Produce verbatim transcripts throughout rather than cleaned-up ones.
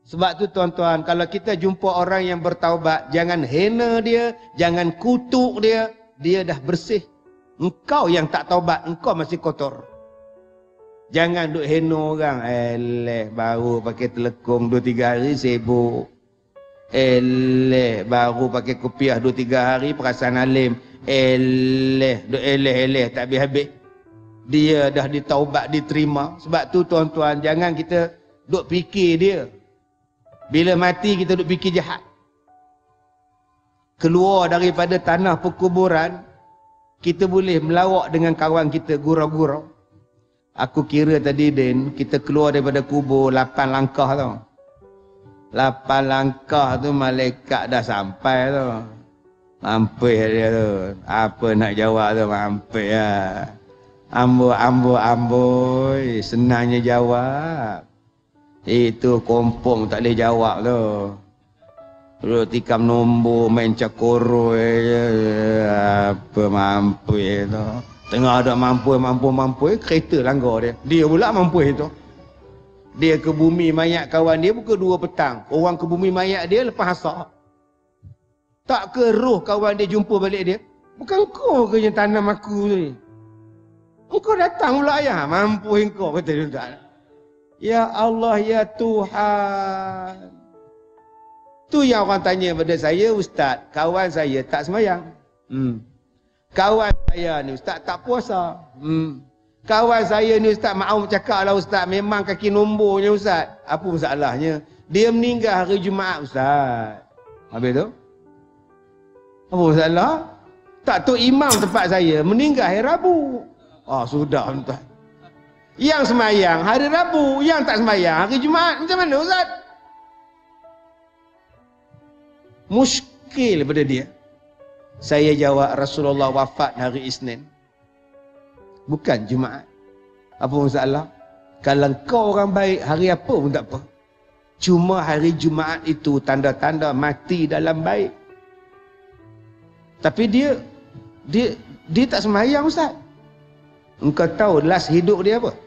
Sebab tu tuan-tuan, kalau kita jumpa orang yang bertaubat, jangan hina dia, jangan kutuk dia. Dia dah bersih. Engkau yang tak taubat, engkau masih kotor. Jangan duk hina orang. Eleh, baru pakai telekung dua tiga hari sibuk. Eleh, baru pakai kopiah dua tiga hari perasaan alim. Eleh, duk eleh-eleh tak habis-habis. Dia dah ditaubat, diterima. Sebab tu tuan-tuan, jangan kita duk fikir dia. Bila mati kita duk fikir jahat. Keluar daripada tanah perkuburan, kita boleh melawak dengan kawan kita, gurau-gurau. Aku kira tadi Din, kita keluar daripada kubur lapan langkah tau. Lapan langkah tu malaikat dah sampai tu. Mampus dia tu. Apa nak jawab tu, mampus lah. Amboi, amboi, amboi. Senangnya jawab. Itu kompong tak boleh jawab tu. Duduk tikam nombor, main cakoro je. Apa mampu tu. Tengah ada mampu, mampu, mampu. Kereta langgar dia. Dia pula mampu itu. Dia ke bumi mayat kawan dia pukul dua petang. Orang ke bumi mayat dia lepas asar. Tak ke roh kawan dia jumpa balik dia. Bukan kau ke yang tanam aku ni. Engkau datang pula ya. Mampu engkau, kata dia tak. Ya Allah, ya Tuhan. Tu yang orang tanya pada saya, Ustaz, kawan saya tak semayang. Hmm. Kawan saya ni Ustaz tak puasa. Hmm. Kawan saya ni Ustaz, maaf cakap lah Ustaz, memang kaki nombornya Ustaz. Apa masalahnya? Dia meninggal hari Jumaat Ustaz. Habis tu? Apa masalah? Tak, tu imam tempat saya meninggal hari Rabu. Ah, sudah tuan. Yang semayang hari Rabu, yang tak semayang hari Jumaat. Macam mana Ustaz? Muskil pada dia. Saya jawab, Rasulullah wafat hari Isnin, bukan Jumaat. Apa masalah? Kalau kau orang baik, hari apa pun tak apa. Cuma hari Jumaat itu tanda-tanda mati dalam baik. Tapi dia dia dia tak semayang Ustaz. Engkau tahu last hidup dia apa?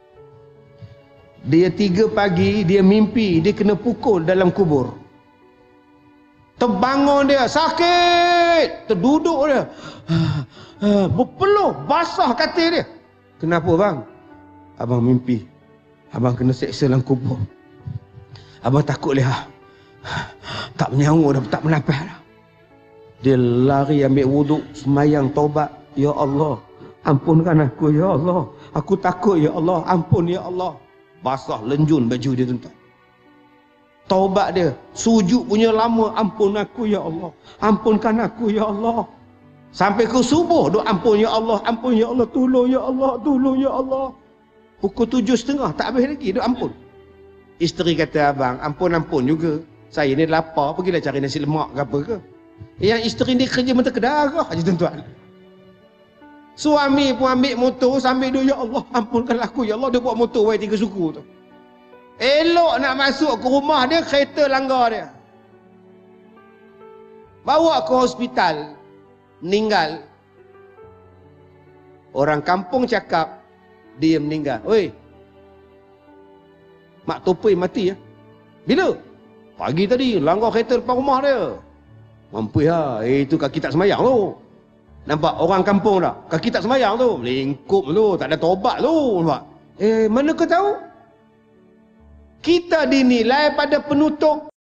Dia tiga pagi, dia mimpi, dia kena pukul dalam kubur. Terbangun dia, sakit. Terduduk dia. Berpeluh, basah katil dia. Kenapa bang? Abang mimpi. Abang kena seksa dalam kubur. Abang takut lihat. Tak menyangur dah, tak menapis dah. Dia lari ambil wuduk, semayang taubat. Ya Allah, ampunkan aku ya Allah. Aku takut ya Allah, ampun ya Allah. Basah, lenjun baju dia tuan-tuan. Taubat dia, sujud punya lama, ampun aku ya Allah. Ampunkan aku ya Allah. Sampai ke subuh, doa ampun ya Allah, ampun ya Allah, tolong ya Allah, tolong ya Allah. Pukul tujuh setengah, tak habis lagi, doa ampun. Isteri kata, abang, ampun-ampun juga. Saya ni lapar, pergilah cari nasi lemak ke apa ke. Yang isteri ni kerja mata kedarah je tuan-tuan. Suami pun ambil motor sambil dia, ya Allah, ampunkanlah aku ya Allah. Dia buat motor way tiga suku tu. Elok nak masuk ke rumah dia, kereta langgar dia. Bawa ke hospital, meninggal. Orang kampung cakap, dia meninggal. Oi, mak Topoi mati ya? Bila? Pagi tadi, langgar kereta depan rumah dia. Mampu ya, eh, itu kaki tak semayang tu. Nampak orang kampung tak? Kaki tak semayang tu. Lingkup tu, tak ada tobat tu. Nampak? Eh, mana kau tahu? Kita dinilai pada penutup